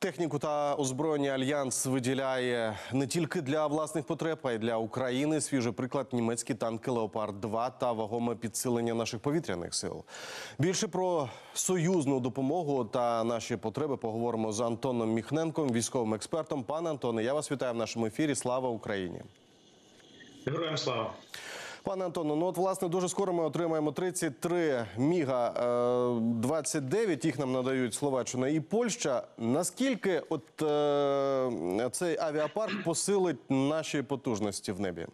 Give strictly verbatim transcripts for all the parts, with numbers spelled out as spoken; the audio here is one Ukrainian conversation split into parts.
Техніку та озброєння Альянс виділяє не тільки для власних потреб, а й для України. Свіжий приклад – німецькі танки «Леопард два» та вагоме підсилення наших повітряних сил. Більше про союзну допомогу та наші потреби поговоримо з Антоном Міхненком, військовим експертом. Пане Антоне, я вас вітаю в нашому ефірі. Слава Україні! Героям слава! Пане Антоне, ну от, власне, дуже скоро ми отримаємо тридцять три Міга двадцять дев'ять, їх нам надають Словаччина і Польща. Наскільки от е, цей авіапарк посилить наші потужності в небі?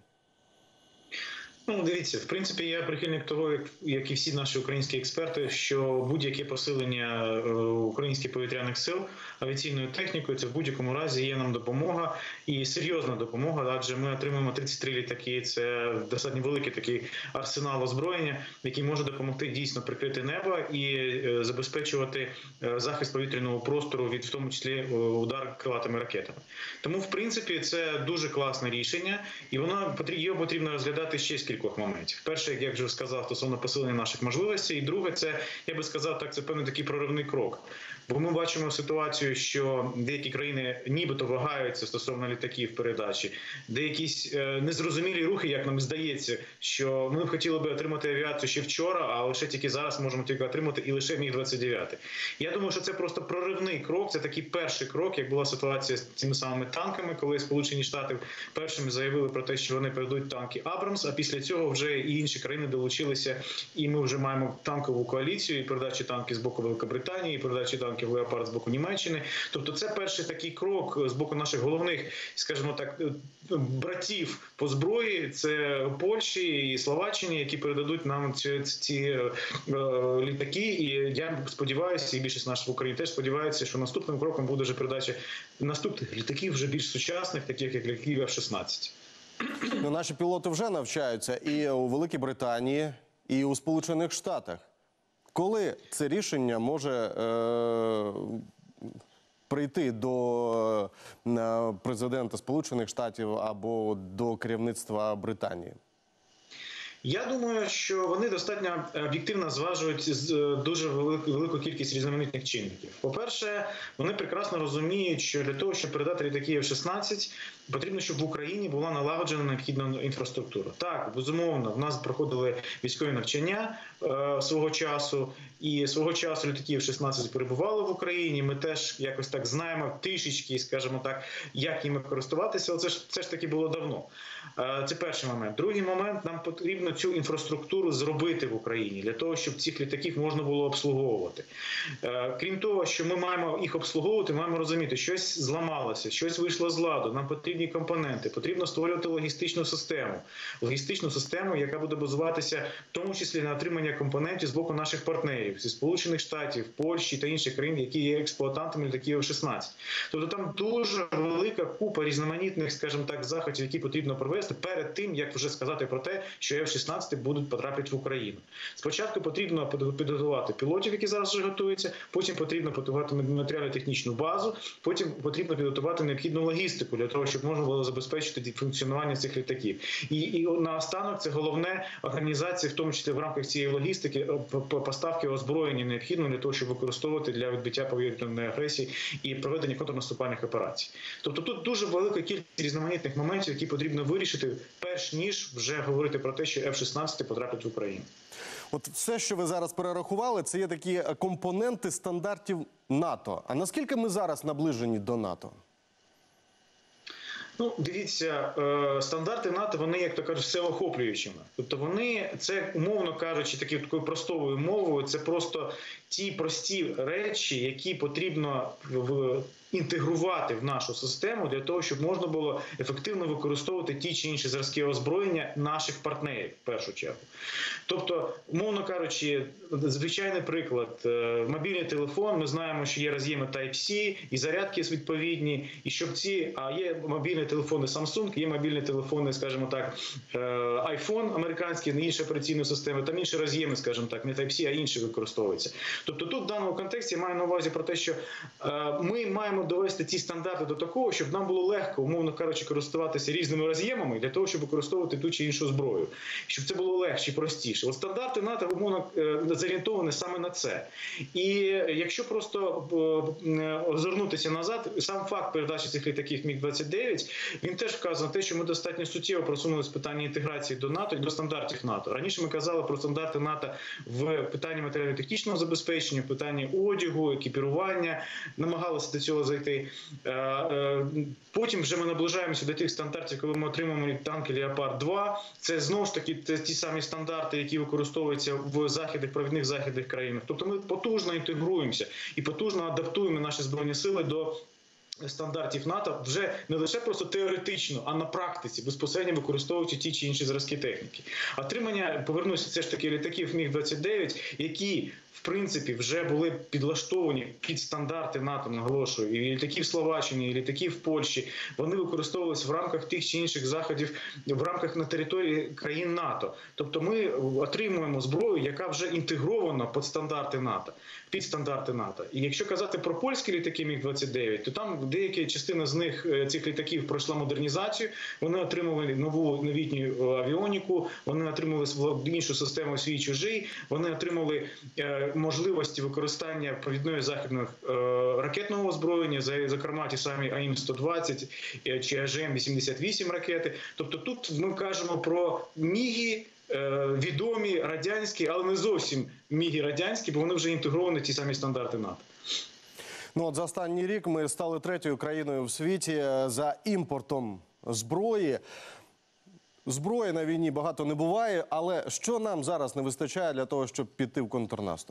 Ну, дивіться, в принципі, я прихильник того, як, як і всі наші українські експерти, що будь-яке посилення е, українських повітряних сил авіаційною технікою – це в будь-якому разі є нам допомога і серйозна допомога, адже ми отримуємо тридцять три літаки, це достатньо великий такий арсенал озброєння, який може допомогти дійсно прикрити небо і е, забезпечувати е, захист повітряного простору від, в тому числі, е, удар крилатими ракетами. Тому, в принципі, це дуже класне рішення, і воно його потрібно розглядати ще з кількох моментів. Перше, як вже сказав, стосовно посилення наших можливостей. І друге, це, я би сказав, так, це певний такий проривний крок. Бо ми бачимо ситуацію, що деякі країни нібито вагаються стосовно літаків передачі, де якісь е, незрозумілі рухи, як нам здається, що ми б хотіли би отримати авіацію ще вчора, а лише тільки зараз можемо тільки отримати і лише Міг двадцять дев'ять. Я думаю, що це просто проривний крок, це такий перший крок, як була ситуація з цими самими танками, коли Сполучені Штати першими заявили про те, що вони передадуть танки Абрамс, а після цього вже і інші країни долучилися, і ми вже маємо танкову коаліцію, і передачі танків з боку Великобританії, і передачі танків «Леопард» з боку Німеччини. Тобто це перший такий крок з боку наших головних, скажімо так, братів по зброї, це Польщі і Словаччині, які передадуть нам ці, ці е, літаки. І я сподіваюся, і більшість наших в Україні теж сподівається, що наступним кроком буде вже передача наступних літаків, вже більш сучасних, таких як літаків Еф шістнадцять. Ну, наші пілоти вже навчаються і у Великій Британії, і у Сполучених Штатах. Коли це рішення може е, прийти до е, президента Сполучених Штатів або до керівництва Британії? Я думаю, що вони достатньо об'єктивно зважують дуже велику, велику кількість різноманітних чинників. По-перше, вони прекрасно розуміють, що для того, щоб передати літаки Еф шістнадцять, потрібно, щоб в Україні була налагоджена необхідна інфраструктура. Так, безумовно, в нас проходили військові навчання е, свого часу, і свого часу літаки Еф шістнадцять перебували в Україні. Ми теж якось так знаємо трішечки, скажімо так, як ними користуватися, але це ж, це ж таки було давно. Е, це перший момент. Другий момент, нам потрібно цю інфраструктуру зробити в Україні, для того, щоб цих літаків можна було обслуговувати. Е, крім того, що ми маємо їх обслуговувати, маємо розуміти, щось зламалося, щось вийшло з ладу, нам потрібні компоненти, потрібно створювати логістичну систему. Логістичну систему, яка буде базуватися в тому числі на отримання компонентів з боку наших партнерів, зі Сполучених Штатів, Польщі та інших країн, які є експлуатантами літаків Еф шістнадцять. Тобто там дуже велика купа різноманітних, скажімо так, заходів, які потрібно провести перед тим, як вже сказати про те, що Еф шістнадцять будуть потрапити в Україну. Спочатку потрібно підготувати пілотів, які зараз вже готуються, потім потрібно підготувати матеріально-технічну базу, потім потрібно підготувати необхідну логістику для того, щоб можна було забезпечити функціонування цих літаків. І, і наостанок це головне організація, в тому числі в рамках цієї логістики, поставки озброєння необхідно для того, щоб використовувати для відбиття повітряної агресії і проведення контрнаступальних операцій. Тобто тут дуже велика кількість різноманітних моментів, які потрібно вирішити, перш ніж вже говорити про те, що Еф шістнадцять потрапить в Україну. От все, що ви зараз перерахували, це є такі компоненти стандартів НАТО. А наскільки ми зараз наближені до НАТО? Ну, дивіться, стандарти НАТО, вони, як то кажуть, всеохоплюючими. Тобто вони, це, умовно кажучи, такі, такою простою мовою, це просто ті прості речі, які потрібно в інтегрувати в нашу систему для того, щоб можна було ефективно використовувати ті чи інші зразки озброєння наших партнерів, в першу чергу. Тобто, умовно кажучи, звичайний приклад, мобільний телефон, ми знаємо, що є роз'єми Тайп Сі і зарядки відповідні, і щоб ці, а є мобільний телефони Samsung, є мобільні телефони, скажімо так, iPhone американський, не інша операційна система, там інші роз'єми, скажімо так, не Type-C, а інші використовуються. Тобто тут в даному контексті я маю на увазі про те, що ми маємо довести ці стандарти до такого, щоб нам було легко, умовно кажучи, користуватися різними роз'ємами для того, щоб використовувати ту чи іншу зброю. Щоб це було легше і простіше. От стандарти НАТО, умовно, зорієнтовані саме на це. І якщо просто озирнутися назад, сам факт передачі цих літаків міг двадцять дев'ять, він теж вказує на те, що ми достатньо суттєво просунулися в питанні інтеграції до НАТО і до стандартів НАТО. Раніше ми казали про стандарти НАТО в питанні матеріально-технічного забезпечення, в питанні одягу, екіпірування, намагалися до цього зайти. Потім вже ми наближаємося до тих стандартів, коли ми отримуємо танки Леопард два. Це знову ж таки ті самі стандарти, які використовуються в західних, провідних західних країнах. Тобто ми потужно інтегруємося і потужно адаптуємо наші збройні сили до стандартів НАТО вже не лише просто теоретично, а на практиці, безпосередньо використовуючи ті чи інші зразки техніки. Отримання, повернуся все ж таки, літаків міг двадцять дев'ять, які в принципі вже були підлаштовані під стандарти НАТО, наголошую, і літаки в Словаччині, і літаки в Польщі, вони використовувалися в рамках тих чи інших заходів, в рамках на території країн НАТО. Тобто ми отримуємо зброю, яка вже інтегрована під стандарти НАТО, під стандарти НАТО. І якщо казати про польські літаки міг двадцять дев'ять, то там деяка частина з них, цих літаків, пройшла модернізацію, вони отримували нову новітню авіоніку, вони отримали іншу систему свій чужий, вони отримали можливості використання провідної західного ракетного озброєння, зокрема ті самі А Ім сто двадцять чи А Ж Ем вісімдесят вісім ракети. Тобто тут ми кажемо про міги, відомі, радянські, але не зовсім міги радянські, бо вони вже інтегровані в ті самі стандарти НАТО. Ну, от за останній рік ми стали третьою країною в світі за імпортом зброї. Зброї на війні багато не буває, але що нам зараз не вистачає для того, щоб піти в контрнаступ?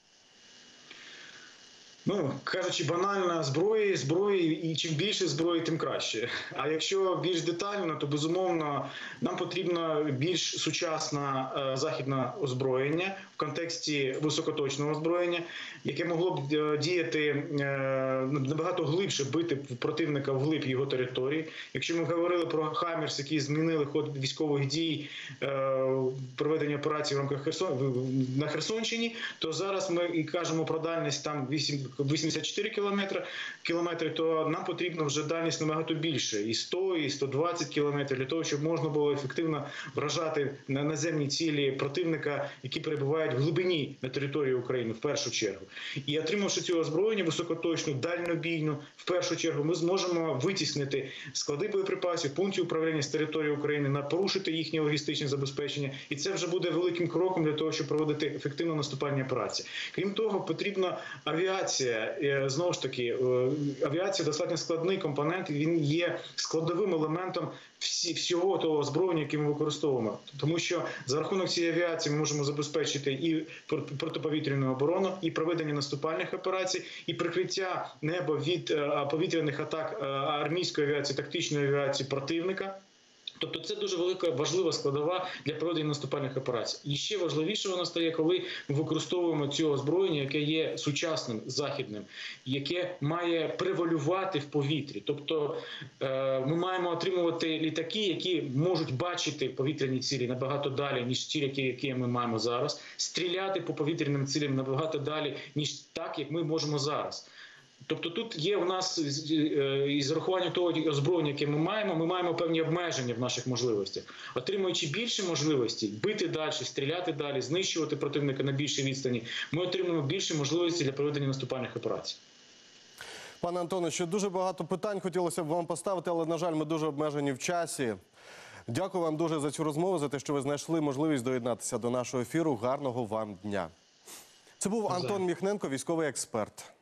Ну, кажучи банально, зброї, зброї, і чим більше зброї, тим краще. А якщо більш детально, то, безумовно, нам потрібно більш сучасне е, західне озброєння в контексті високоточного озброєння, яке могло б е, діяти е, набагато глибше, бити противника вглиб його території. Якщо ми говорили про Хаймерс, які змінили ход військових дій, е, проведення операцій в рамках Херсон, на Херсонщині, то зараз ми і кажемо про дальність там вісімдесят чотири кілометри, кілометри, то нам потрібно вже дальність набагато більше, і сто, і сто двадцять кілометрів, для того, щоб можна було ефективно вражати на наземні цілі противника, які перебувають в глибині на території України, в першу чергу. І отримавши цю озброєння високоточну, дальнобійну, в першу чергу ми зможемо витіснити склади боєприпасів, пунктів управління з території України, порушити їхнє логістичне забезпечення. І це вже буде великим кроком для того, щоб проводити ефективну наступальні операції. Крім того, потрібна авіація. Знову ж таки, авіація достатньо складний компонент, і він є складовим елементом всього того озброєння, яке ми використовуємо. Тому що за рахунок цієї авіації ми можемо забезпечити і протиповітряну оборону, і проведення наступальних операцій, і прикриття неба від повітряних атак армійської авіації, тактичної авіації противника. Тобто це дуже велика, важлива складова для проведення наступальних операцій. І ще важливіше воно стає, коли ми використовуємо це озброєння, яке є сучасним, західним, яке має превалювати в повітрі. Тобто ми маємо отримувати літаки, які можуть бачити повітряні цілі набагато далі, ніж ті, які, які ми маємо зараз, стріляти по повітряним цілям набагато далі, ніж так, як ми можемо зараз. Тобто тут є у нас, із урахуванням того озброєння, яке ми маємо, ми маємо певні обмеження в наших можливостях. Отримуючи більше можливостей, бити далі, стріляти далі, знищувати противника на більшій відстані, ми отримуємо більше можливостей для проведення наступальних операцій. Пане Антоне, ще дуже багато питань хотілося б вам поставити, але, на жаль, ми дуже обмежені в часі. Дякую вам дуже за цю розмову, за те, що ви знайшли можливість доєднатися до нашого ефіру. Гарного вам дня. Це був Антон Міхненко, військовий експерт.